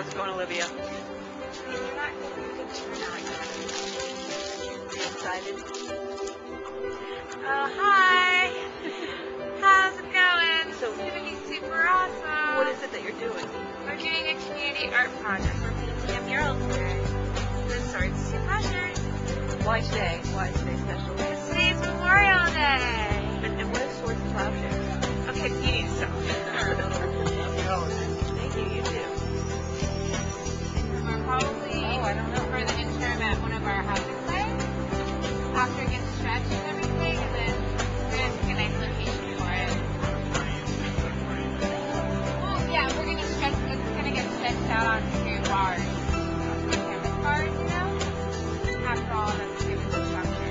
How's it going, Olivia? You're not getting a good turnout yet. Excited? Oh, hi. How's it going? So- This is going to be super awesome. What is it that you're doing? We're doing a community art project. We're painting a mural today. The Swords to Plowshares. Why today? Why is today special? Because today's Memorial Day. And what is Swords and Plowshares? Okay, you need to stop. Thank you, you too. We're probably for the interim at one of our housing sites after it gets stretched and everything, and then we're going to pick a nice location for it. Well, yeah, we're going to stretch, it's going to get stretched out onto bars. Canvas bars, you know? After all of us do with the structure.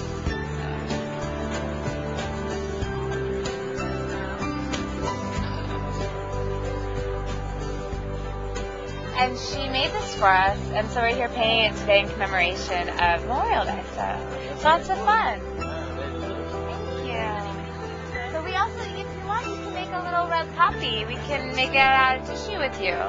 And she made this for us, and so we're here painting it today in commemoration of Memorial Day. So lots of fun. Thank you. So we also, if you want, you can make a little red copy. We can make it out of tissue with you.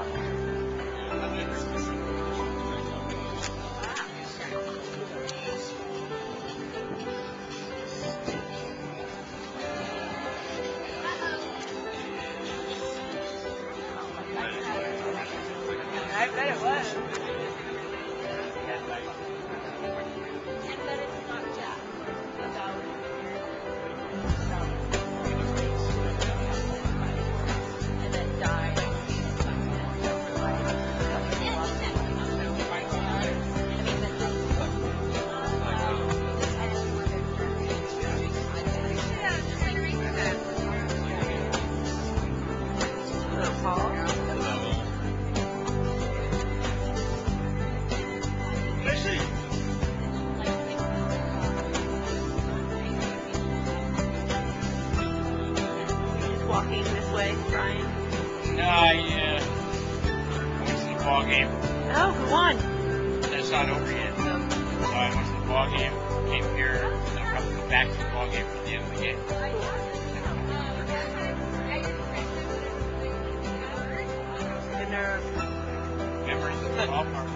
I bet it was. And that it's not just about And then die. Little Paul. Walking this way, Brian. Yeah. I went to the ball game. Oh, who won? That's not over yet. So I went to the ball game, came here, and I'm coming back to the ball game for the end of the game. And they're Memories of the ballpark.